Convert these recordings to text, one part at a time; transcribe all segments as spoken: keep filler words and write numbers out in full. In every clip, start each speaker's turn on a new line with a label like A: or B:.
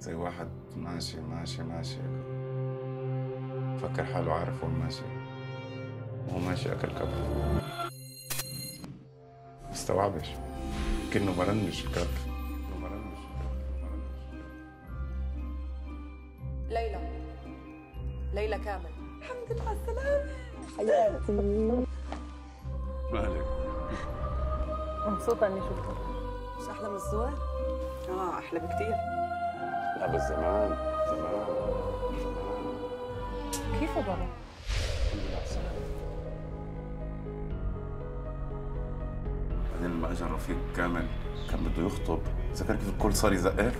A: زي واحد ماشي ماشي ماشي فكر حاله عارف وين ماشي، وهو ماشي أكل كف مستوعبش كأنه مرنش كف.
B: ليلى ليلى كامل،
C: الحمد لله على السلامة حياتي.
A: مالك؟
C: مبسوطة إني شفتك.
B: مش أحلى من الصور؟
C: آه أحلى بكتير.
A: لا بس زمان زمان
C: كيف يا بابا؟
A: الحمد لله على السلامة. بعدين لما اجى الرفيق كامل كان بده يخطب، ذكر كيف الكل صار يزقف؟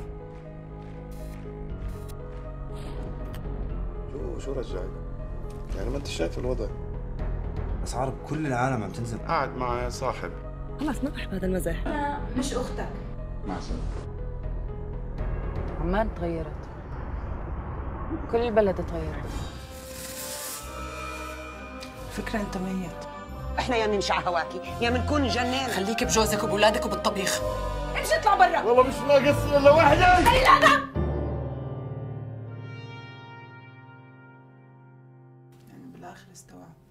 D: شو شو رجعك؟ يعني ما انت شايف الوضع.
E: اسعار بكل العالم عم تنزل.
A: قاعد مع صاحب.
B: خلص نطرح بهذا المزاح.
C: أنا مش أختك.
A: مع السلامة.
F: عمان تغيرت، كل البلد تغيرت.
C: فكرة أنت ميت.
G: احنا يا منشع هواكي يا منكون جنان.
B: خليك بجوزك وبولادك وبالطبيخ.
C: امشي اطلع برا.
D: والله مش ناقص الا وحده.
C: يعني بالآخر استوعبت.